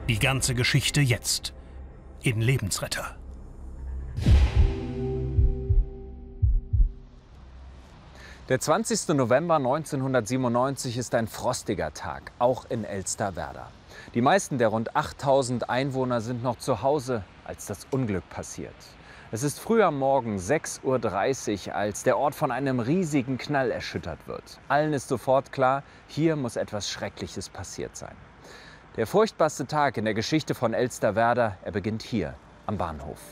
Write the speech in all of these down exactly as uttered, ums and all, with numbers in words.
Die ganze Geschichte jetzt in Lebensretter. Der zwanzigste November neunzehnhundertsiebenundneunzig ist ein frostiger Tag, auch in Elsterwerda. Die meisten der rund achttausend Einwohner sind noch zu Hause, als das Unglück passiert. Es ist früh am Morgen, sechs Uhr dreißig, als der Ort von einem riesigen Knall erschüttert wird. Allen ist sofort klar, hier muss etwas Schreckliches passiert sein. Der furchtbarste Tag in der Geschichte von Elsterwerda, er beginnt hier, am Bahnhof.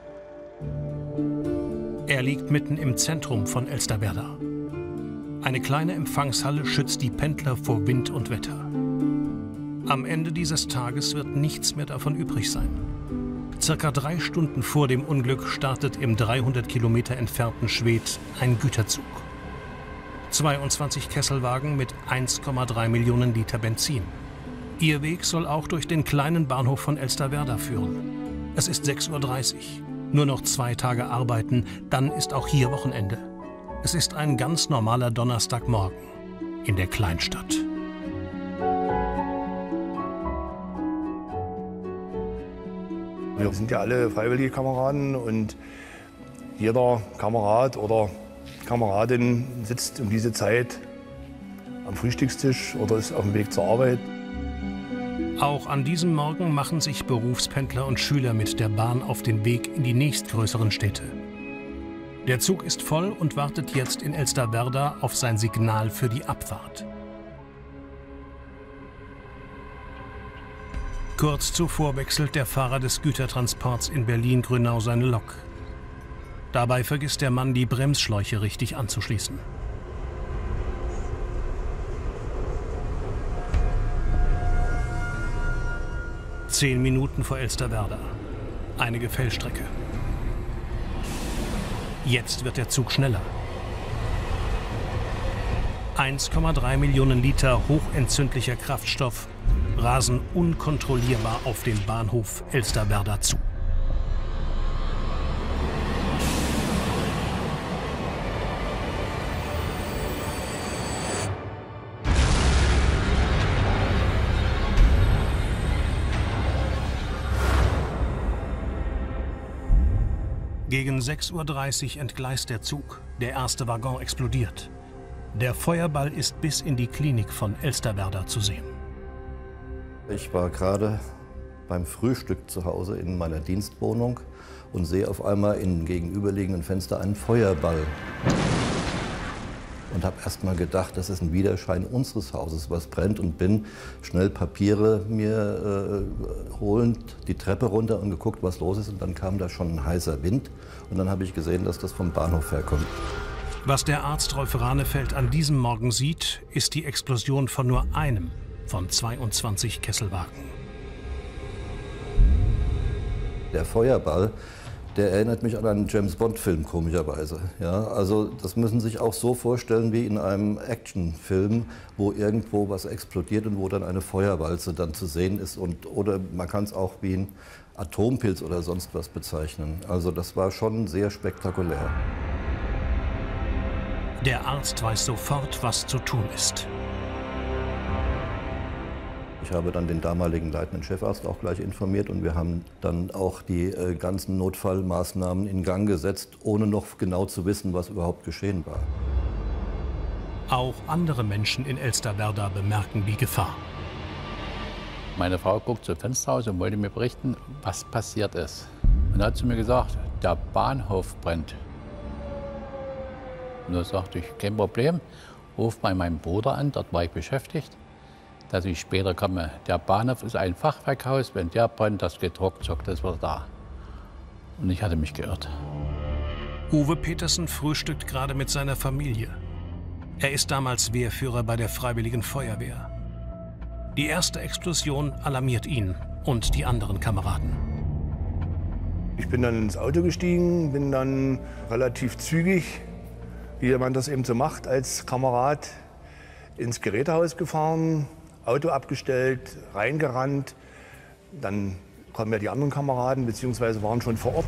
Er liegt mitten im Zentrum von Elsterwerda. Eine kleine Empfangshalle schützt die Pendler vor Wind und Wetter. Am Ende dieses Tages wird nichts mehr davon übrig sein. Circa drei Stunden vor dem Unglück startet im dreihundert Kilometer entfernten Schwedt ein Güterzug. zweiundzwanzig Kesselwagen mit eins Komma drei Millionen Liter Benzin. Ihr Weg soll auch durch den kleinen Bahnhof von Elsterwerda führen. Es ist sechs Uhr dreißig. Nur noch zwei Tage arbeiten, dann ist auch hier Wochenende. Es ist ein ganz normaler Donnerstagmorgen in der Kleinstadt. Wir sind ja alle freiwillige Kameraden und jeder Kamerad oder Kameradin sitzt um diese Zeit am Frühstückstisch oder ist auf dem Weg zur Arbeit. Auch an diesem Morgen machen sich Berufspendler und Schüler mit der Bahn auf den Weg in die nächstgrößeren Städte. Der Zug ist voll und wartet jetzt in Elsterwerda auf sein Signal für die Abfahrt. Kurz zuvor wechselt der Fahrer des Gütertransports in Berlin-Grünau seine Lok. Dabei vergisst der Mann, die Bremsschläuche richtig anzuschließen. Zehn Minuten vor Elsterwerda. Eine Gefällstrecke. Jetzt wird der Zug schneller. eins Komma drei Millionen Liter hochentzündlicher Kraftstoff rasen unkontrollierbar auf den Bahnhof Elsterwerda zu. Gegen sechs Uhr dreißig entgleist der Zug. Der erste Waggon explodiert. Der Feuerball ist bis in die Klinik von Elsterwerda zu sehen. Ich war gerade beim Frühstück zu Hause in meiner Dienstwohnung und sehe auf einmal im gegenüberliegenden Fenster einen Feuerball. Und habe erst mal gedacht, das ist ein Widerschein unseres Hauses, was brennt, und bin schnell Papiere mir äh, holend die Treppe runter und geguckt, was los ist. Und dann kam da schon ein heißer Wind und dann habe ich gesehen, dass das vom Bahnhof herkommt. Was der Arzt Rolf Ranefeld an diesem Morgen sieht, ist die Explosion von nur einem von zweiundzwanzig Kesselwagen. Der Feuerball, der erinnert mich an einen James-Bond-Film, komischerweise. Ja, also das müssen Sie sich auch so vorstellen wie in einem Actionfilm, wo irgendwo was explodiert und wo dann eine Feuerwalze dann zu sehen ist. Und, oder man kann es auch wie ein Atompilz oder sonst was bezeichnen. Also das war schon sehr spektakulär. Der Arzt weiß sofort, was zu tun ist. Ich habe dann den damaligen leitenden Chefarzt auch gleich informiert und wir haben dann auch die äh, ganzen Notfallmaßnahmen in Gang gesetzt, ohne noch genau zu wissen, was überhaupt geschehen war. Auch andere Menschen in Elsterwerda bemerken die Gefahr. Meine Frau guckt zum Fenster raus und wollte mir berichten, was passiert ist. Und dann hat sie mir gesagt, der Bahnhof brennt. Und da sagte ich, kein Problem, ruf mal meinen Bruder an, dort war ich beschäftigt, dass ich später komme. Der Bahnhof ist ein Fachwerkhaus, wenn der brennt, das geht ruckzuck, das war da. Und ich hatte mich geirrt. Uwe Petersen frühstückt gerade mit seiner Familie. Er ist damals Wehrführer bei der Freiwilligen Feuerwehr. Die erste Explosion alarmiert ihn und die anderen Kameraden. Ich bin dann ins Auto gestiegen, bin dann relativ zügig, wie man das eben so macht als Kamerad, ins Gerätehaus gefahren, Auto abgestellt, reingerannt. Dann kamen ja die anderen Kameraden, beziehungsweise waren schon vor Ort.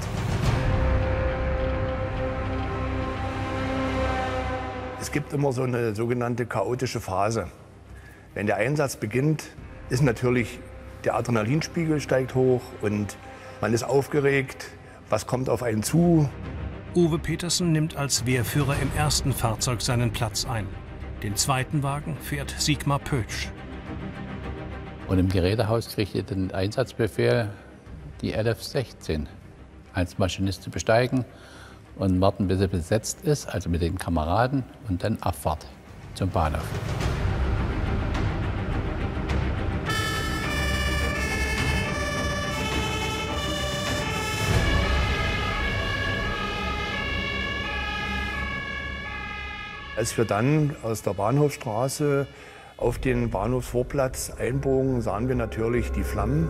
Es gibt immer so eine sogenannte chaotische Phase. Wenn der Einsatz beginnt, ist natürlich Der Adrenalinspiegel steigt hoch und man ist aufgeregt. Was kommt auf einen zu? Uwe Petersen nimmt als Wehrführer im ersten Fahrzeug seinen Platz ein. Den zweiten Wagen fährt Sigmar Pötsch. Und im Gerätehaus kriegt ihr den Einsatzbefehl, die L F sechzehn als Maschinist zu besteigen und warten, bis er besetzt ist, also mit den Kameraden, und dann Abfahrt zum Bahnhof. Als wir dann aus der Bahnhofstraße auf den Bahnhofsvorplatz einbogen, sahen wir natürlich die Flammen.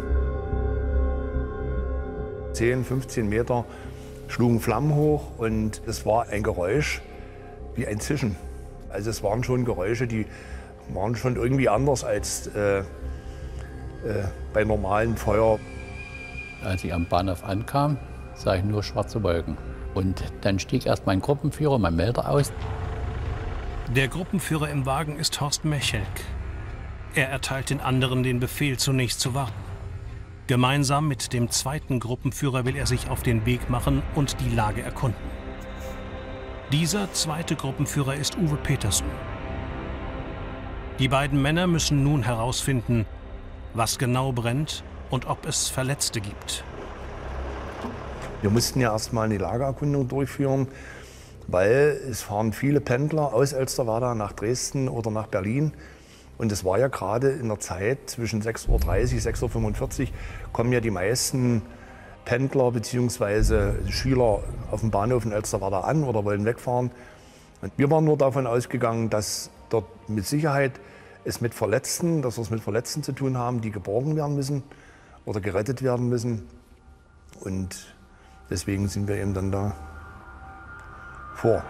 zehn, fünfzehn Meter schlugen Flammen hoch und es war ein Geräusch wie ein Zischen. Also es waren schon Geräusche, die waren schon irgendwie anders als äh, äh, bei normalem Feuer. Als ich am Bahnhof ankam, sah ich nur schwarze Wolken. Und dann stieg erst mein Gruppenführer, mein Melder, aus. Der Gruppenführer im Wagen ist Horst Mechelk. Er erteilt den anderen den Befehl, zunächst zu warten. Gemeinsam mit dem zweiten Gruppenführer will er sich auf den Weg machen und die Lage erkunden. Dieser zweite Gruppenführer ist Uwe Petersen. Die beiden Männer müssen nun herausfinden, was genau brennt und ob es Verletzte gibt. Wir mussten ja erstmal eine Lagererkundung durchführen, weil es fahren viele Pendler aus Elsterwerda nach Dresden oder nach Berlin. Und es war ja gerade in der Zeit zwischen sechs Uhr dreißig, sechs Uhr fünfundvierzig kommen ja die meisten Pendler bzw. Schüler auf dem Bahnhof in Elsterwerda an oder wollen wegfahren. Und wir waren nur davon ausgegangen, dass dort mit Sicherheit es mit Verletzten, dass wir es mit Verletzten zu tun haben, die geborgen werden müssen oder gerettet werden müssen. Und deswegen sind wir eben dann da vor.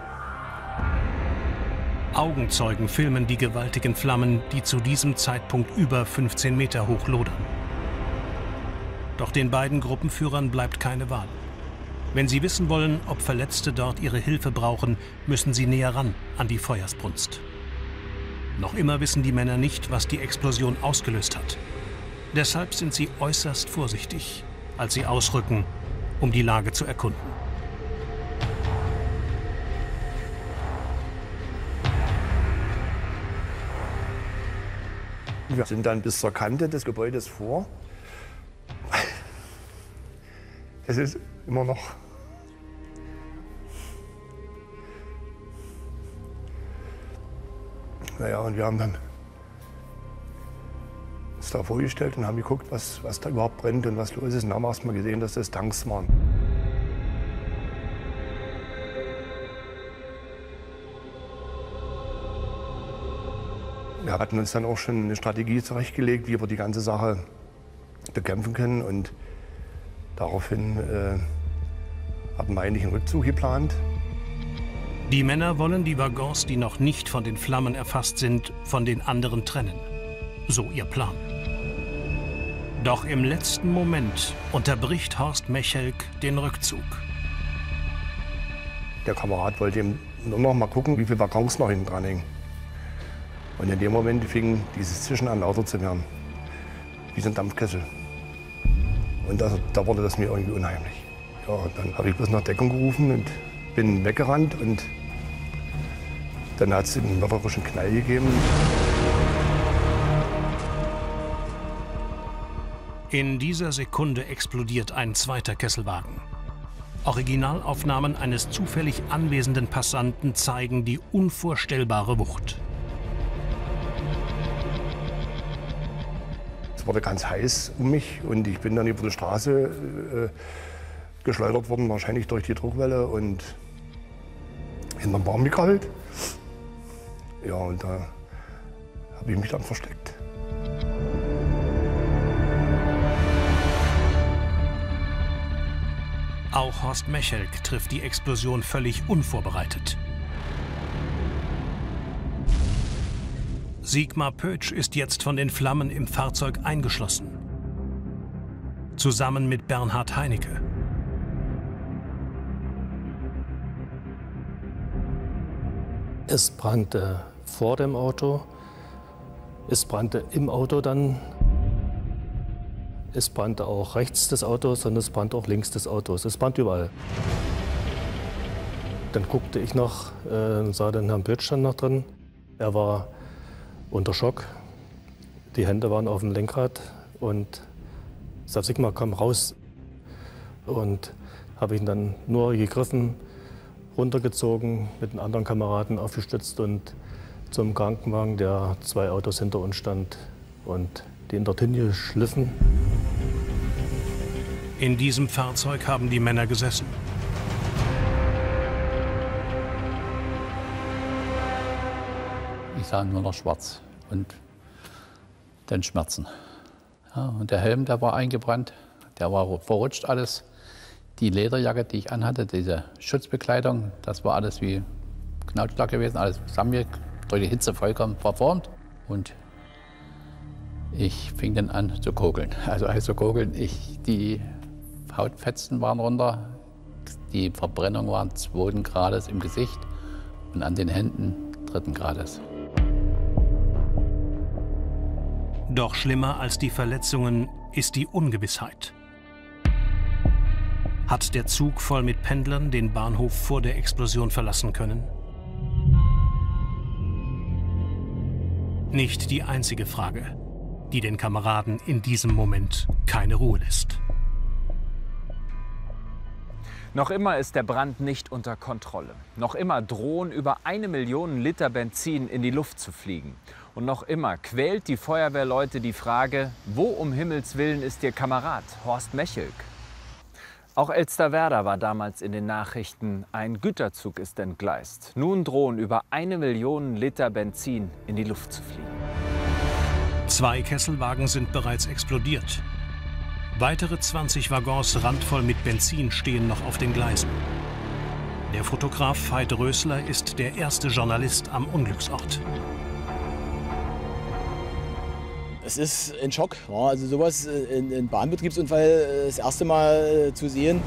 Augenzeugen filmen die gewaltigen Flammen, die zu diesem Zeitpunkt über fünfzehn Meter hoch lodern. Doch den beiden Gruppenführern bleibt keine Wahl. Wenn sie wissen wollen, ob Verletzte dort ihre Hilfe brauchen, müssen sie näher ran an die Feuersbrunst. Noch immer wissen die Männer nicht, was die Explosion ausgelöst hat. Deshalb sind sie äußerst vorsichtig, als sie ausrücken, um die Lage zu erkunden. Wir sind dann bis zur Kante des Gebäudes vor. Es ist immer noch naja, und wir haben dann uns da vorgestellt und haben geguckt, was, was da überhaupt brennt und was los ist. Und haben erst mal gesehen, dass das Tanks waren. Wir hatten uns dann auch schon eine Strategie zurechtgelegt, wie wir die ganze Sache bekämpfen können. Und daraufhin äh, hatten wir eigentlich einen Rückzug geplant. Die Männer wollen die Waggons, die noch nicht von den Flammen erfasst sind, von den anderen trennen. So ihr Plan. Doch im letzten Moment unterbricht Horst Mechelk den Rückzug. Der Kamerad wollte eben nur noch mal gucken, wie viele Waggons noch hinten dran hängen. Und in dem Moment fing dieses Zischen an, lauter zu werden. Wie so ein Dampfkessel. Und das, da wurde das mir irgendwie unheimlich. Ja, und dann habe ich bloß nach Deckung gerufen und bin weggerannt. Und dann hat es einen mörderischen Knall gegeben. In dieser Sekunde explodiert ein zweiter Kesselwagen. Originalaufnahmen eines zufällig anwesenden Passanten zeigen die unvorstellbare Wucht. Es wurde ganz heiß um mich und ich bin dann über die Straße äh, geschleudert worden, wahrscheinlich durch die Druckwelle und hinterm Baum gekrabbelt. Ja, und da habe ich mich dann versteckt. Auch Horst Mechelk trifft die Explosion völlig unvorbereitet. Sigmar Pötsch ist jetzt von den Flammen im Fahrzeug eingeschlossen. Zusammen mit Bernhard Heinecke. Es brannte vor dem Auto, es brannte im Auto dann. Es brannte auch rechts des Autos und es brannte auch links des Autos. Es brannte überall. Dann guckte ich noch, äh, sah den Herrn Pötsch noch drin. Er war unter Schock. Die Hände waren auf dem Lenkrad und Stav Sigma kam raus. Und habe ihn dann nur gegriffen, runtergezogen, mit den anderen Kameraden aufgestützt und zum Krankenwagen, der zwei Autos hinter uns stand, und den dorthin geschliffen. In diesem Fahrzeug haben die Männer gesessen. Ich sah nur noch schwarz und dann Schmerzen. Ja, und der Helm, der war eingebrannt, der war verrutscht alles. Die Lederjacke, die ich anhatte, diese Schutzbekleidung, das war alles wie Knautschlack gewesen, alles zusammen, durch die Hitze vollkommen verformt. Und ich fing dann an zu kokeln. Also, also zu kokeln, ich, die Hautfetzen waren runter, die Verbrennung war zweiten Grades im Gesicht und an den Händen dritten Grades. Doch schlimmer als die Verletzungen ist die Ungewissheit. Hat der Zug voll mit Pendlern den Bahnhof vor der Explosion verlassen können? Nicht die einzige Frage, die den Kameraden in diesem Moment keine Ruhe lässt. Noch immer ist der Brand nicht unter Kontrolle. Noch immer drohen über eine Million Liter Benzin in die Luft zu fliegen. Und noch immer quält die Feuerwehrleute die Frage, wo um Himmels Willen ist ihr Kamerad Horst Mechelk? Auch Elsterwerda war damals in den Nachrichten, ein Güterzug ist entgleist. Nun drohen über eine Million Liter Benzin in die Luft zu fliegen. Zwei Kesselwagen sind bereits explodiert. Weitere zwanzig Waggons randvoll mit Benzin stehen noch auf den Gleisen. Der Fotograf Veit Rösler ist der erste Journalist am Unglücksort. Es ist ein Schock, ja, also sowas in, in Bahnbetriebsunfall das erste Mal zu sehen.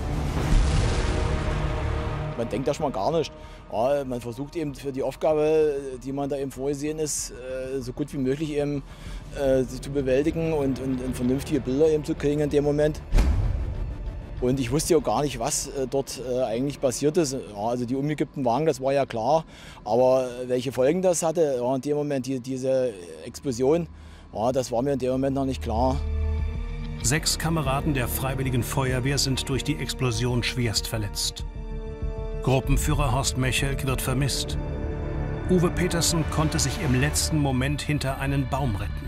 Man denkt da schon mal gar nicht. Ja, man versucht eben für die Aufgabe, die man da eben vorgesehen ist, so gut wie möglich eben äh, zu bewältigen und, und, und vernünftige Bilder eben zu kriegen in dem Moment. Und ich wusste ja gar nicht, was äh, dort äh, eigentlich passiert ist. Ja, also die umgekippten Wagen, das war ja klar. Aber welche Folgen das hatte, ja, in dem Moment, die, diese Explosion, ja, das war mir in dem Moment noch nicht klar. Sechs Kameraden der Freiwilligen Feuerwehr sind durch die Explosion schwerst verletzt. Gruppenführer Horst Mechelk wird vermisst. Uwe Petersen konnte sich im letzten Moment hinter einen Baum retten.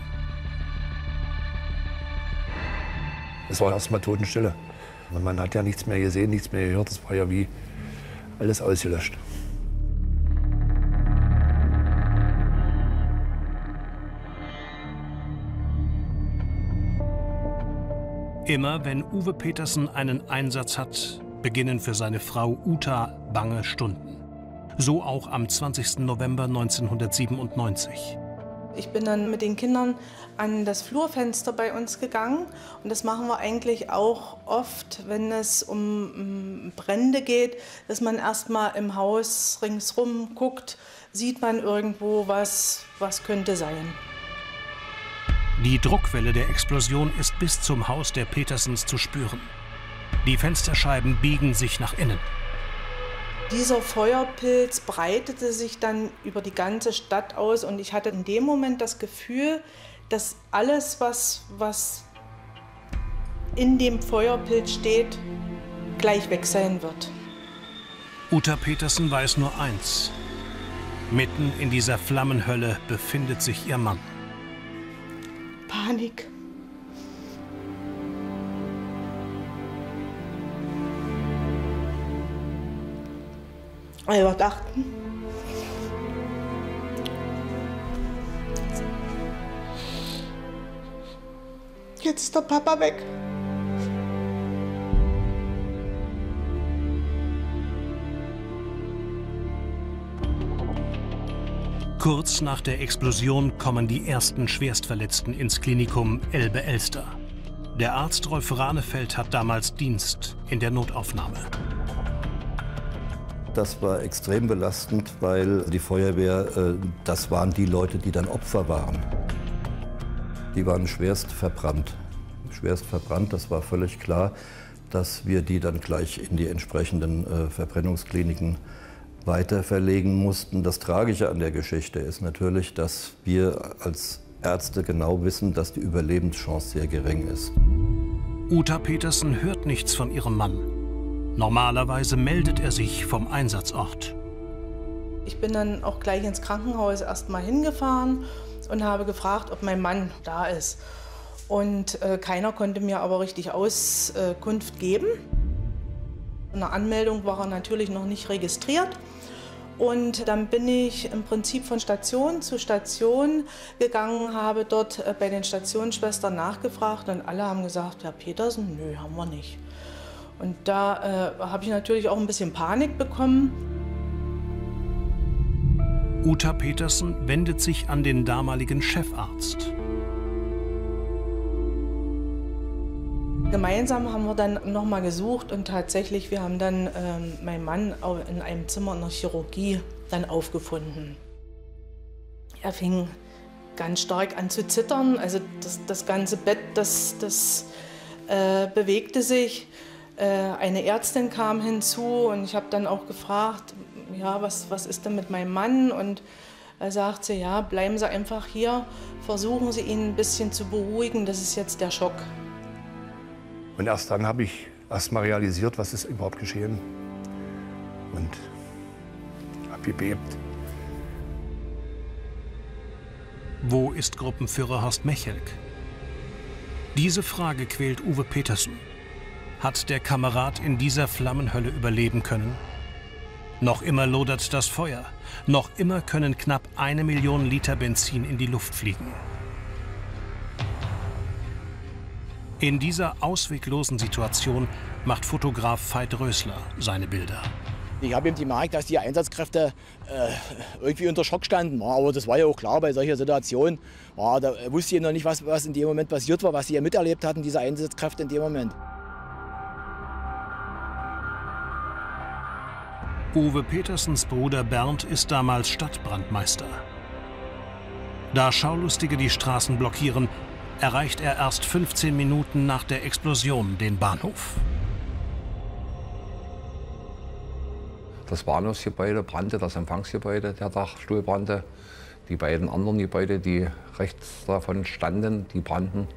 Es war erstmal Totenstille. Man hat ja nichts mehr gesehen, nichts mehr gehört. Es war ja wie alles ausgelöscht. Immer wenn Uwe Petersen einen Einsatz hat, beginnen für seine Frau Uta bange Stunden. So auch am zwanzigsten November neunzehnhundertsiebenundneunzig. Ich bin dann mit den Kindern an das Flurfenster bei uns gegangen. Und das machen wir eigentlich auch oft, wenn es um Brände geht, dass man erst mal im Haus ringsrum guckt, sieht man irgendwo was, was könnte sein. Die Druckwelle der Explosion ist bis zum Haus der Petersens zu spüren. Die Fensterscheiben biegen sich nach innen. Dieser Feuerpilz breitete sich dann über die ganze Stadt aus und ich hatte in dem Moment das Gefühl, dass alles, was, was in dem Feuerpilz steht, gleich weg sein wird. Uta Petersen weiß nur eins: Mitten in dieser Flammenhölle befindet sich ihr Mann. Panik. Wir dachten, jetzt ist der Papa weg. Kurz nach der Explosion kommen die ersten Schwerstverletzten ins Klinikum Elbe-Elster. Der Arzt Rolf Ranefeld hat damals Dienst in der Notaufnahme. Das war extrem belastend, weil die Feuerwehr, das waren die Leute, die dann Opfer waren. Die waren schwerst verbrannt, schwerst verbrannt. Das war völlig klar, dass wir die dann gleich in die entsprechenden äh, Verbrennungskliniken weiter verlegen mussten. Das Tragische an der Geschichte ist natürlich, dass wir als Ärzte genau wissen, dass die Überlebenschance sehr gering ist. Uta Petersen hört nichts von ihrem Mann. Normalerweise meldet er sich vom Einsatzort. Ich bin dann auch gleich ins Krankenhaus erst mal hingefahren und habe gefragt, ob mein Mann da ist. Und äh, keiner konnte mir aber richtig Auskunft geben. In der Anmeldung war er natürlich noch nicht registriert. Und dann bin ich im Prinzip von Station zu Station gegangen, habe dort äh, bei den Stationsschwestern nachgefragt und alle haben gesagt, Herr Petersen, nö, haben wir nicht. Und da äh, habe ich natürlich auch ein bisschen Panik bekommen. Uta Petersen wendet sich an den damaligen Chefarzt. Gemeinsam haben wir dann noch mal gesucht und tatsächlich, wir haben dann ähm, meinen Mann in einem Zimmer in der Chirurgie dann aufgefunden. Er fing ganz stark an zu zittern, also das, das ganze Bett, das, das äh, bewegte sich. Äh, eine Ärztin kam hinzu und ich habe dann auch gefragt, ja, was, was ist denn mit meinem Mann? Und er sagte, ja, bleiben Sie einfach hier, versuchen Sie ihn ein bisschen zu beruhigen, das ist jetzt der Schock. Und erst dann habe ich erst mal realisiert, was ist überhaupt geschehen. Und habe gebebt. Wo ist Gruppenführer Horst Mechelk? Diese Frage quält Uwe Petersen. Hat der Kamerad in dieser Flammenhölle überleben können? Noch immer lodert das Feuer. Noch immer können knapp eine Million Liter Benzin in die Luft fliegen. In dieser ausweglosen Situation macht Fotograf Veit Rösler seine Bilder. Ich habe eben gemerkt, dass die Einsatzkräfte äh, irgendwie unter Schock standen. Aber das war ja auch klar bei solcher Situation. Ja, da wusste ich noch nicht, was, was in dem Moment passiert war, was sie ja miterlebt hatten, diese Einsatzkräfte in dem Moment. Uwe Petersens Bruder Bernd ist damals Stadtbrandmeister. Da Schaulustige die Straßen blockieren, erreicht er erst fünfzehn Minuten nach der Explosion den Bahnhof. Das Bahnhofsgebäude brannte, das Empfangsgebäude, der Dachstuhl brannte. Die beiden anderen Gebäude, die rechts davon standen, die brannten.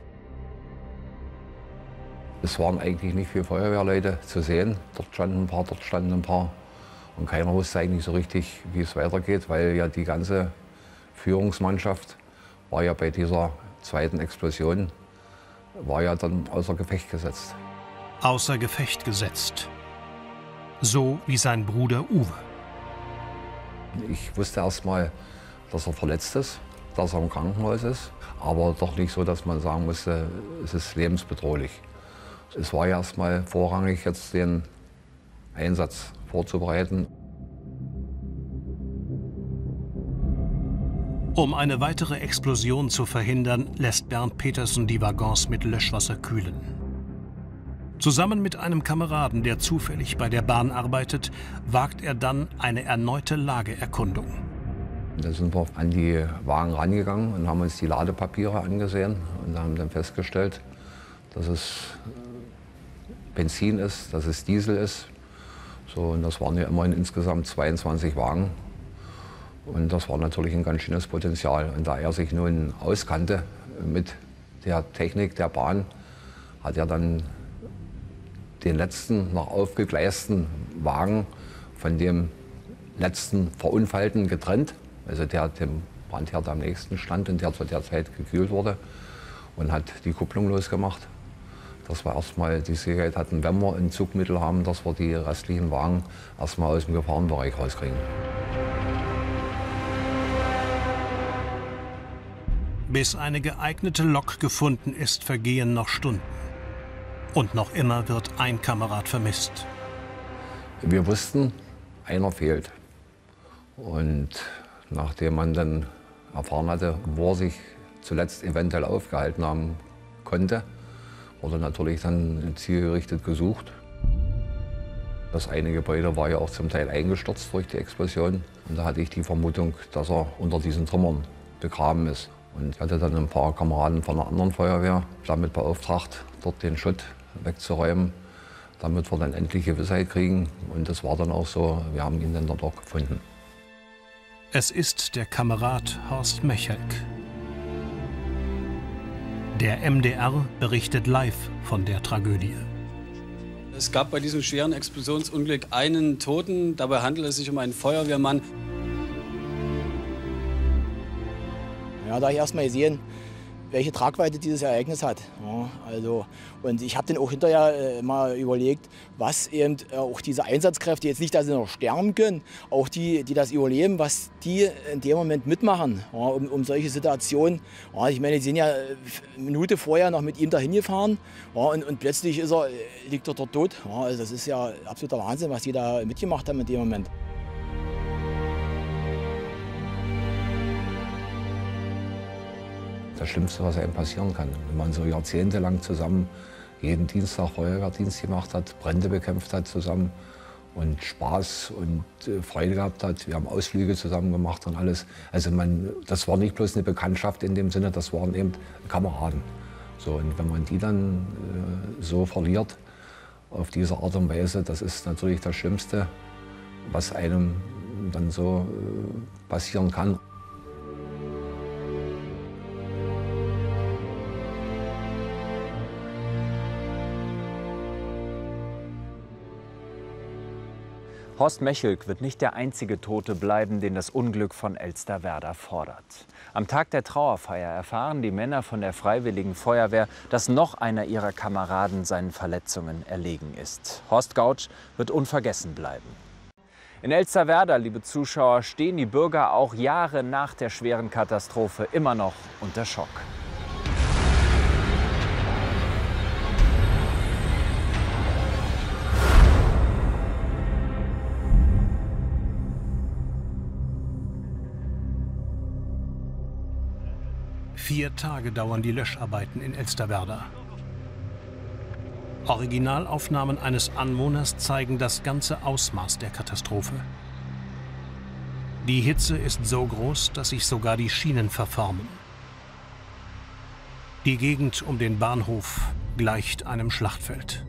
Es waren eigentlich nicht viele Feuerwehrleute zu sehen. Dort standen ein paar, dort standen ein paar. Und keiner wusste eigentlich so richtig, wie es weitergeht, weil ja die ganze Führungsmannschaft war ja bei dieser zweiten Explosion, war ja dann außer Gefecht gesetzt. Außer Gefecht gesetzt. So wie sein Bruder Uwe. Ich wusste erst mal, dass er verletzt ist, dass er im Krankenhaus ist, aber doch nicht so, dass man sagen musste, es ist lebensbedrohlich. Es war ja erst mal vorrangig, jetzt den Einsatz vorzubereiten. Um eine weitere Explosion zu verhindern, lässt Bernd Petersen die Waggons mit Löschwasser kühlen. Zusammen mit einem Kameraden, der zufällig bei der Bahn arbeitet, wagt er dann eine erneute Lageerkundung. Da sind wir an die Wagen rangegangen und haben uns die Ladepapiere angesehen und haben dann festgestellt, dass es Benzin ist, dass es Diesel ist. So, und das waren ja immerhin insgesamt zweiundzwanzig Wagen. Und das war natürlich ein ganz schönes Potenzial. Und da er sich nun auskannte mit der Technik der Bahn, hat er dann den letzten noch aufgegleisten Wagen von dem letzten Verunfallten getrennt, also der dem Brandherd am nächsten stand und der zu der Zeit gekühlt wurde, und hat die Kupplung losgemacht. Dass wir erstmal die Sicherheit hatten, wenn wir ein Zugmittel haben, dass wir die restlichen Wagen erstmal aus dem Gefahrenbereich rauskriegen. Bis eine geeignete Lok gefunden ist, vergehen noch Stunden. Und noch immer wird ein Kamerad vermisst. Wir wussten, einer fehlt. Und nachdem man dann erfahren hatte, wo er sich zuletzt eventuell aufgehalten haben konnte, wurde natürlich dann zielgerichtet gesucht. Das eine Gebäude war ja auch zum Teil eingestürzt durch die Explosion. Und da hatte ich die Vermutung, dass er unter diesen Trümmern begraben ist. Und ich hatte dann ein paar Kameraden von einer anderen Feuerwehr damit beauftragt, dort den Schutt wegzuräumen, damit wir dann endlich Gewissheit kriegen. Und das war dann auch so, wir haben ihn dann dort auch gefunden. Es ist der Kamerad Horst Mechelk. Der M D R berichtet live von der Tragödie. Es gab bei diesem schweren Explosionsunglück einen Toten. Dabei handelt es sich um einen Feuerwehrmann. Ja, da habe ich erst mal gesehen, welche Tragweite dieses Ereignis hat. Ja, also, und ich habe dann auch hinterher äh, mal überlegt, was eben äh, auch diese Einsatzkräfte, jetzt nicht, dass sie noch sterben können, auch die, die das überleben, was die in dem Moment mitmachen, ja, um, um solche Situationen. Ja, ich meine, die sind ja eine Minute vorher noch mit ihm dahin gefahren, ja, und, und plötzlich ist er, liegt er dort tot. Ja, also das ist ja absoluter Wahnsinn, was die da mitgemacht haben in dem Moment. Das Schlimmste, was einem passieren kann. Wenn man so jahrzehntelang zusammen jeden Dienstag Feuerwehrdienst gemacht hat, Brände bekämpft hat zusammen und Spaß und äh, Freude gehabt hat. Wir haben Ausflüge zusammen gemacht und alles. Also man, das war nicht bloß eine Bekanntschaft in dem Sinne, das waren eben Kameraden. So, und wenn man die dann äh, so verliert, auf diese Art und Weise, das ist natürlich das Schlimmste, was einem dann so äh, passieren kann. Horst Mechelk wird nicht der einzige Tote bleiben, den das Unglück von Elsterwerda fordert. Am Tag der Trauerfeier erfahren die Männer von der Freiwilligen Feuerwehr, dass noch einer ihrer Kameraden seinen Verletzungen erlegen ist. Horst Gautsch wird unvergessen bleiben. In Elsterwerda, liebe Zuschauer, stehen die Bürger auch Jahre nach der schweren Katastrophe immer noch unter Schock. Vier Tage dauern die Löscharbeiten in Elsterwerda. Originalaufnahmen eines Anwohners zeigen das ganze Ausmaß der Katastrophe. Die Hitze ist so groß, dass sich sogar die Schienen verformen. Die Gegend um den Bahnhof gleicht einem Schlachtfeld.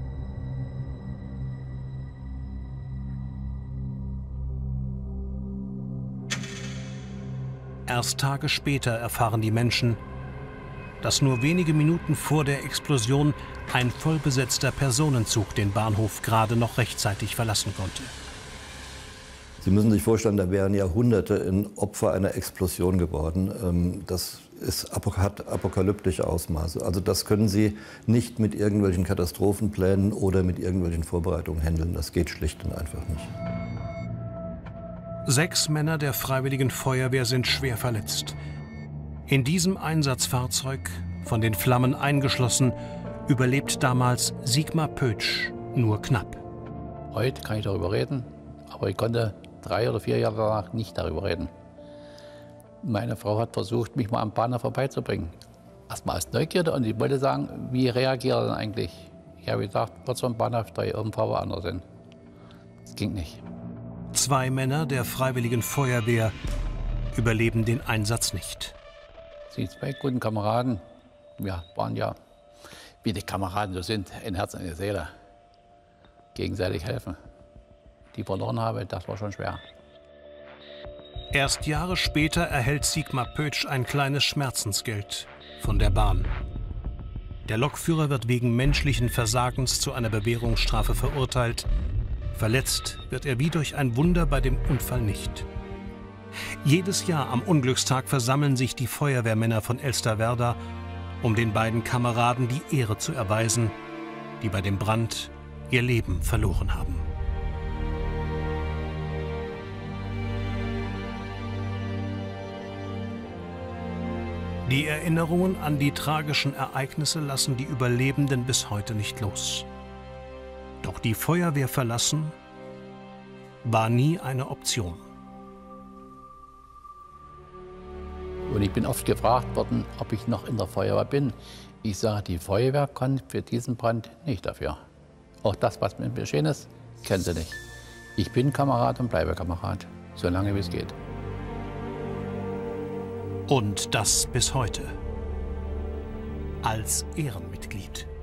Erst Tage später erfahren die Menschen, dass nur wenige Minuten vor der Explosion ein vollbesetzter Personenzug den Bahnhof gerade noch rechtzeitig verlassen konnte. Sie müssen sich vorstellen, da wären Jahrhunderte in Opfer einer Explosion geworden. Das ist, hat apokalyptische Ausmaße. Also das können Sie nicht mit irgendwelchen Katastrophenplänen oder mit irgendwelchen Vorbereitungen handeln. Das geht schlicht und einfach nicht. Sechs Männer der Freiwilligen Feuerwehr sind schwer verletzt. In diesem Einsatzfahrzeug, von den Flammen eingeschlossen, überlebt damals Sigmar Pötsch nur knapp. Heute kann ich darüber reden, aber ich konnte drei oder vier Jahre danach nicht darüber reden. Meine Frau hat versucht, mich mal am Bahnhof vorbeizubringen. Erstmal als Neugierde, und ich wollte sagen, wie reagiert er denn eigentlich? Ich habe gesagt, wird so ein Bahnhof da irgendwo woanders hin. Das ging nicht. Zwei Männer der Freiwilligen Feuerwehr überleben den Einsatz nicht. Sie zwei guten Kameraden, wir waren ja, wie die Kameraden so sind, ein Herz und eine Seele. Gegenseitig helfen. Die verloren habe, das war schon schwer. Erst Jahre später erhält Sigmar Pötsch ein kleines Schmerzensgeld von der Bahn. Der Lokführer wird wegen menschlichen Versagens zu einer Bewährungsstrafe verurteilt. Verletzt wird er wie durch ein Wunder bei dem Unfall nicht. Jedes Jahr am Unglückstag versammeln sich die Feuerwehrmänner von Elsterwerda, um den beiden Kameraden die Ehre zu erweisen, die bei dem Brand ihr Leben verloren haben. Die Erinnerungen an die tragischen Ereignisse lassen die Überlebenden bis heute nicht los. Doch die Feuerwehr verlassen war nie eine Option. Und ich bin oft gefragt worden, ob ich noch in der Feuerwehr bin. Ich sage, die Feuerwehr kann für diesen Brand nicht dafür. Auch das, was mir geschehen ist, kennen sie nicht. Ich bin Kamerad und bleibe Kamerad, solange wie es geht. Und das bis heute. Als Ehrenmitglied.